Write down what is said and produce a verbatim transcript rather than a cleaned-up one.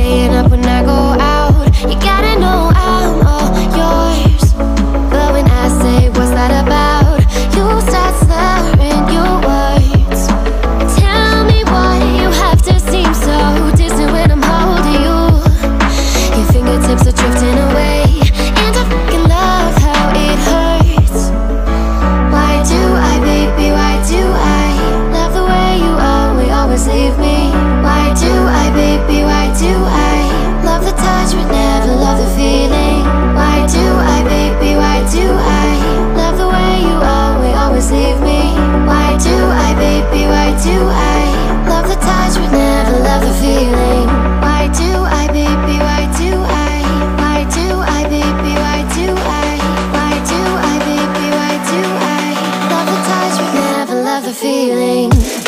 staying up when I go out. You gotta know I'm all yours. But when I say what's that about, you start slurring your words. Tell me why you have to seem so distant when I'm holding you. Your fingertips are drifting away, and I fucking love how it hurts. Why do I, baby, why do I love the way you always, always leave me? Why do I, baby, why do I love the touch but never love the feeling? Why do I, baby, why do I love the way you always, always leave me? Why do I, baby, why do I love the touch but never love the feeling? Why do I, baby, why do I? Why do I, baby, why do I? Why do I, baby, why do I love the touch but never love the feeling?